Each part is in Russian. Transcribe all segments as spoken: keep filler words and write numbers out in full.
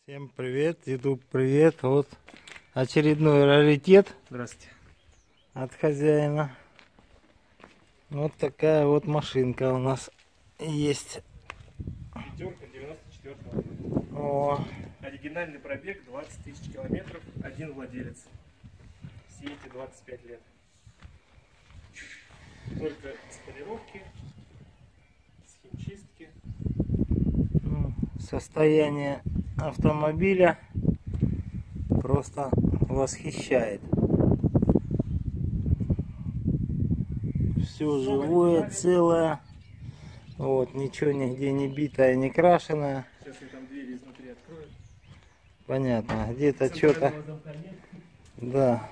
Всем привет, YouTube привет. Вот очередной раритет. Здравствуйте. От хозяина. Вот такая вот машинка у нас есть. Пятерка девяносто четвёртого года. О. Оригинальный пробег двадцать тысяч километров, один владелец. Все эти двадцать пять лет. Только с полировки, с химчистки. Ну, состояние автомобиля просто восхищает. Все живое, целое. Вот, ничего нигде не битое, не крашеное. Сейчас я там двери изнутри открою. Понятно, где-то что-то. Да.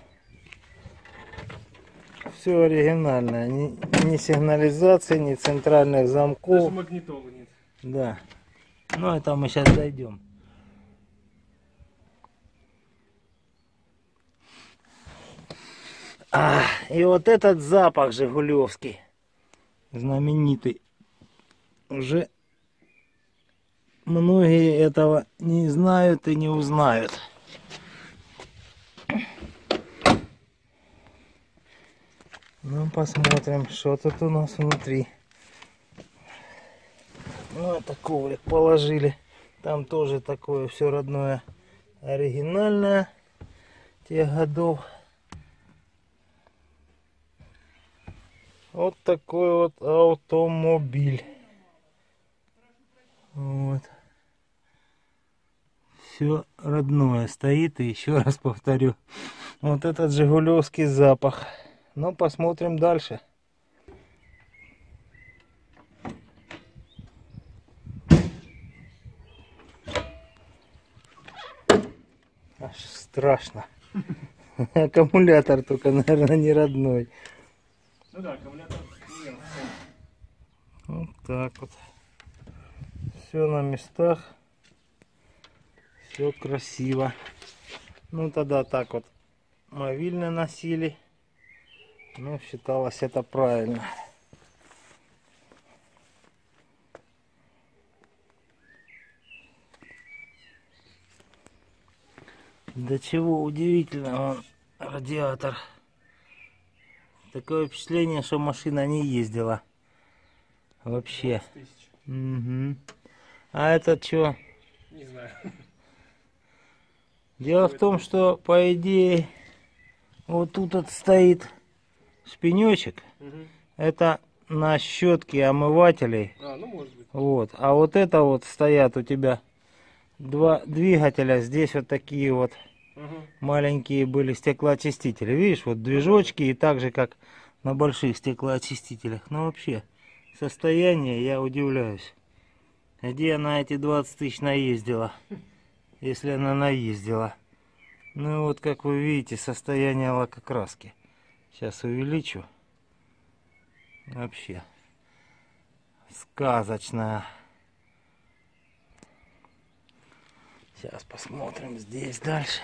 Все оригинальное. Ни, ни сигнализации, ни центральных замков. Даже магнитолы нет. Да. Ну это мы сейчас дойдем. А, и вот этот запах жигулевский, знаменитый, уже многие этого не знают и не узнают. Ну, посмотрим, что тут у нас внутри. Ну, это коврик положили. Там тоже такое все родное, оригинальное тех годов. Вот такой вот автомобиль. Вот. Все родное стоит. И еще раз повторю, вот этот жигулевский запах. Ну, посмотрим дальше. Аж страшно. Аккумулятор только, наверное, не родной. Ну да, аккумулятор не. Вот так вот. Все на местах. Все красиво. Ну тогда так вот мобильно носили. Ну, считалось это правильно. До чего удивительно он, радиатор. Такое впечатление, что машина не ездила. Вообще. Угу. А это что? Не знаю. Дело в том, что по идее вот тут вот стоит шпинечек. Угу. Это на щетке омывателей. А, ну может быть. Вот. А вот это вот стоят у тебя два двигателя. Здесь вот такие вот Угу. маленькие были стеклоочистители. Видишь, вот движочки, и так же, как на больших стеклоочистителях. Ну вообще, состояние, я удивляюсь. Где она эти двадцать тысяч наездила? Если она наездила. Ну вот, как вы видите, состояние лакокраски. Сейчас увеличу. Вообще сказочная. Сейчас посмотрим здесь дальше.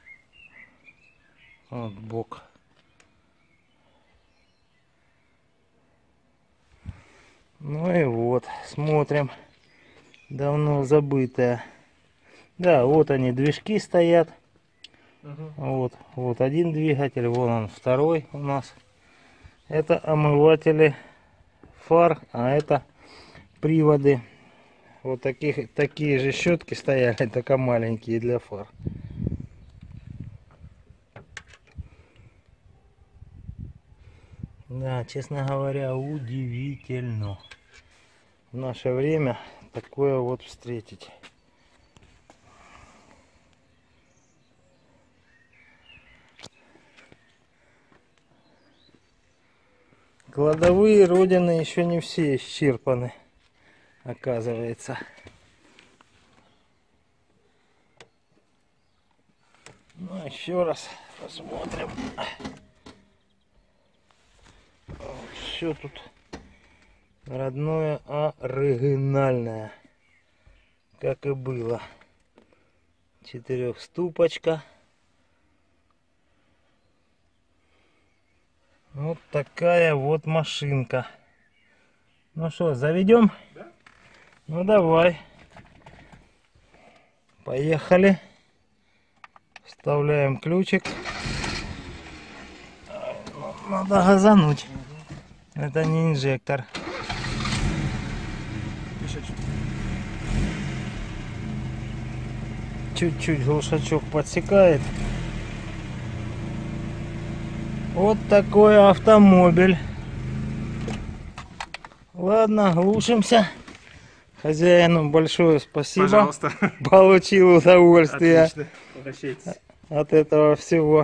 Вот бок. Ну и вот, смотрим. Давно забытая. Да, вот они, движки стоят. Угу. Вот, вот один двигатель, вон он второй у нас. Это омыватели фар, а это приводы. Вот таких, такие же щетки стояли, только маленькие для фар. Да, честно говоря, удивительно в наше время такое вот встретить. Кладовые родины еще не все исчерпаны, оказывается. Ну, еще раз посмотрим. Все тут родное, оригинальное, как и было. Четырехступочка. Вот такая вот машинка. Ну что, заведем? Да? Ну давай. Поехали. Вставляем ключик. Надо газануть. Это не инжектор. Чуть-чуть глушачок подсекает. Вот такой автомобиль. Ладно, глушимся. Хозяину большое спасибо. Пожалуйста. Получил удовольствие. Отлично. Обращайтесь. От этого всего.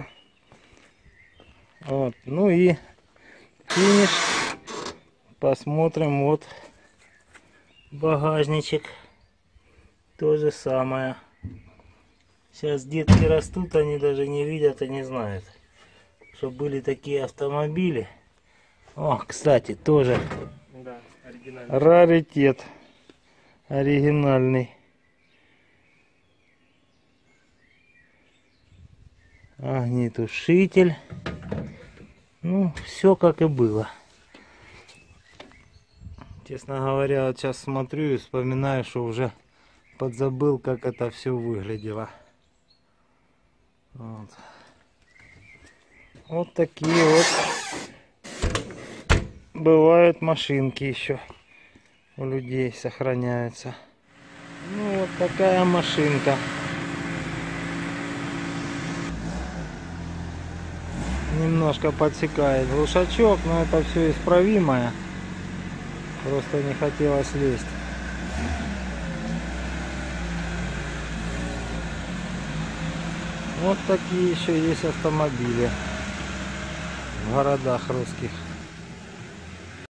Вот. Ну и финиш. Посмотрим. Вот багажничек. То же самое. Сейчас детки растут, они даже не видят и не знают, что были такие автомобили. О, кстати, тоже Да, оригинальный. раритет. Оригинальный. Огнетушитель. Ну, все как и было. Честно говоря, вот сейчас смотрю и вспоминаю, что уже подзабыл, как это все выглядело. Вот. Вот такие вот бывают машинки еще у людей, сохраняются. Ну вот такая машинка. Немножко подсекает глушачок, но это все исправимое. Просто не хотелось лезть. Вот такие еще есть автомобили в городах русских.